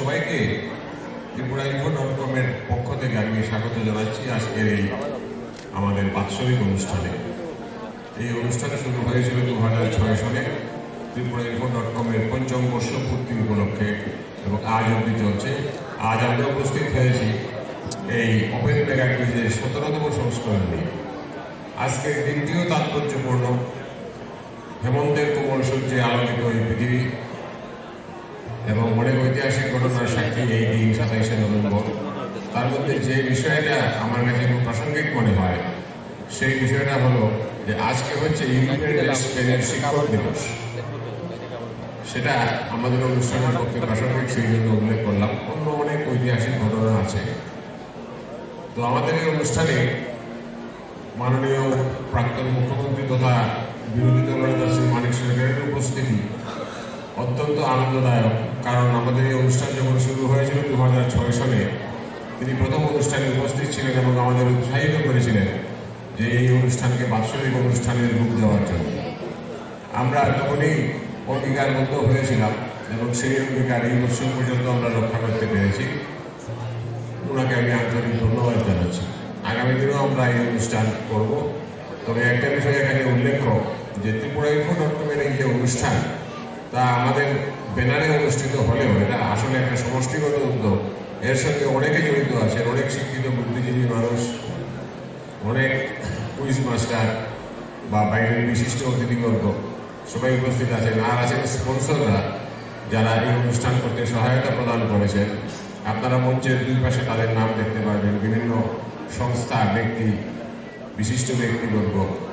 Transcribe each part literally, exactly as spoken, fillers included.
সবাইকে Tripura info dot com এর পক্ষ থেকে আমি স্বাগত জানাচ্ছি আজকের এই আমাদের বাৎসরিক অনুষ্ঠানে। এই অনুষ্ঠানে শুরু হয়েছিল দু হাজার ছয় সালে ত্রিপুরা ইনফো ডট কম এর পঞ্চম বর্ষ পূর্তি উপলক্ষে এবং আজ অবধি চলছে। আজ আমরা উপস্থিত হয়েছি এই ওপেন মেগা কুইজের সতেরোতম সংস্করণ নিয়ে। আজকের দিনটিও তাৎপর্যপূর্ণ। হেমন্তের কোমল সূর্যে আলোকিত এই পৃথিবী এবং অনেক ঐতিহাসিক ঘটনার সাক্ষী এই দিন সাতাইশে নভেম্বর। তার মধ্যে যে বিষয়টা আমার কাছে খুব প্রাসঙ্গিক মনে হয় সেই বিষয়টা হলো যে আজকে হচ্ছে ইউনাইটেড স্পেনের শিক্ষক দিবস। সেটা আমাদের অনুষ্ঠানের পক্ষে প্রাসঙ্গিক সেই জন্য উল্লেখ করলাম। অন্য অনেক ঐতিহাসিক ঘটনা আছে। তো আমাদের এই অনুষ্ঠানে মাননীয় প্রাক্তন মুখ্যমন্ত্রী তথা বিরোধী দলনেতা শ্রী মানিক সরকারের উপস্থিতি অত্যন্ত আনন্দদায়ক। কারণ আমাদের এই অনুষ্ঠান যখন শুরু হয়েছিল দু হাজার ছয় সালে তিনি প্রথম অনুষ্ঠানে উপস্থিত ছিলেন এবং আমাদের উৎসাহিত করেছিলেন যে এই অনুষ্ঠানকে বাৎসরিক অনুষ্ঠানের রূপ দেওয়ার জন্য। আমরা তখনই অঙ্গীকারবদ্ধ হয়েছিলাম এবং সেই অঙ্গীকার এই বছর পর্যন্ত আমরা রক্ষা করতে পেরেছি। ওনাকে আমি আন্তরিক ধন্যবাদ জানাচ্ছি। আগামী দিনেও আমরা এই অনুষ্ঠান করব। তবে একটা বিষয় এখানে উল্লেখ্য যে ত্রিপুরা ইনফো ডট কম এর এই যে অনুষ্ঠান তা আমাদের ব্যানারে অনুষ্ঠিত হলেও এটা আসলে একটা সমষ্টিগত উদ্যোগ। এর সঙ্গে অনেকে জড়িত আছে, অনেক শিক্ষিত বুদ্ধিজীবী মানুষ, অনেক কুইজ মাস্টার বা বাইরের বিশিষ্ট অতিথিবর্গ সবাই উপস্থিত আছেন। আর আছেন স্পন্সররা যারা এই অনুষ্ঠান করতে সহায়তা প্রদান করেছেন। আপনারা মঞ্চের দুই পাশে তাদের নাম দেখতে পারবেন। বিভিন্ন সংস্থা, ব্যক্তি, বিশিষ্ট ব্যক্তিবর্গ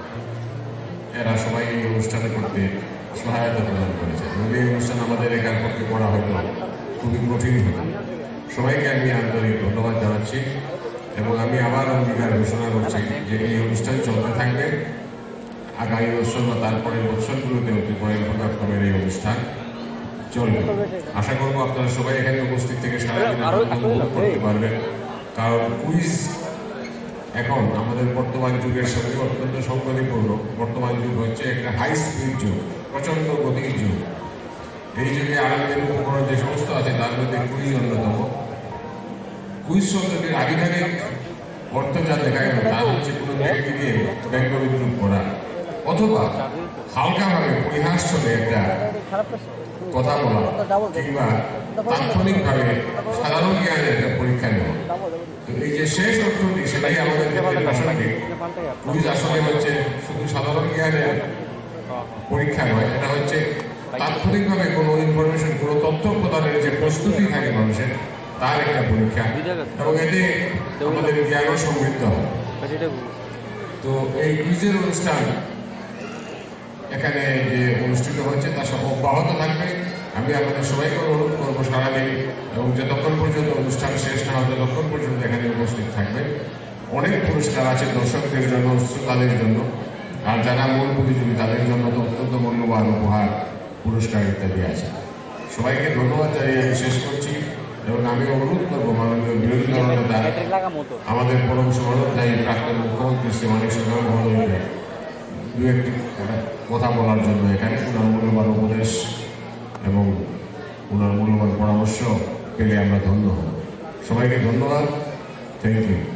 এরা সবাই এই অনুষ্ঠানে করতে সহায়তা প্রদান করেছে এবং এই অনুষ্ঠান আমাদের একার পক্ষে করা হয়তো খুবই কঠিন হতো। সবাইকে আমি আন্তরিক ধন্যবাদ জানাচ্ছি এবং আমি আবার অঙ্গীকার ঘোষণা করছি যে এই অনুষ্ঠান চলতে থাকবে। আগামী বছর বা তারপরের বছরগুলোতেও ত্রিপুরা ইনফো ডট কম এর এই অনুষ্ঠান চলবে। আশা করবো আপনারা সবাই এখানে উপস্থিত থেকে সারাদিন উপভোগ করতে পারবেন। কারণ কুইজ এখন আমাদের বর্তমান যুগের সঙ্গে অত্যন্ত সংগতিপূর্ণ। বর্তমান যুগ হচ্ছে একটা হাই স্পিড যুগ, প্রচন্ড গতির যুগ। এই যুগে আনন্দের উপকরণ যে সমস্ত আছে তার মধ্যে কুইজ অন্যতম। কুইজ শব্দটির আধিকারিক অর্থ যা দেখা গেল তা হচ্ছে কোনো ব্যক্তিকে ব্যঙ্গ বিদ্রুপ করা অথবা হালকাভাবে পরিহাস চলে একটা কথা বলা কিংবা তাৎক্ষণিকভাবে সাধারণ জ্ঞানের একটা পরীক্ষা নেওয়া। তো এই যে শেষ অর্থটি সেটাই আমাদের প্রাসঙ্গিক। কুইজ আসলে হচ্ছে শুধু সাধারণ জ্ঞানের পরীক্ষা নয়, এটা হচ্ছে তাৎক্ষণিকভাবে কোনো ইনফরমেশন, কোনো তথ্য প্রদানের যে প্রস্তুতি থাকে মানুষের তার একটা পরীক্ষা এবং এতে আমাদের জ্ঞানও সমৃদ্ধ হয়। তো এই কুইজের অনুষ্ঠান এখানে যে অনুষ্ঠিত হচ্ছে তা সব অব্যাহত থাকবে। আমি আপনাদের সবাইকে অনুরোধ করবো সারাদিন এবং যতক্ষণ পর্যন্ত অনুষ্ঠান শেষ না হয় ততক্ষণ পর্যন্ত এখানে উপস্থিত থাকবে। অনেক পুরস্কার আছে দর্শকদের জন্য, শ্রোতাদের জন্য, আর যারা মূল প্রতিযোগী তাদের জন্য তো অত্যন্ত মূল্যবান উপহার, পুরস্কার ইত্যাদি আছে। সবাইকে ধন্যবাদ জানিয়ে আমি শেষ করছি এবং আমি অনুরোধ করবো মাননীয় বিরোধী দলনেতা আমাদের পরম সহযোগী প্রাক্তন মুখ্যমন্ত্রী শ্রী মানিক সরকার মহোদয়কে দু একটি কথা বলার জন্য। এখানে ওনার মূল্যবান উপদেশ এবং ওনার মূল্যবান পরামর্শ পেলে আমরা ধন্য হব। সবাইকে ধন্যবাদ। Thank you.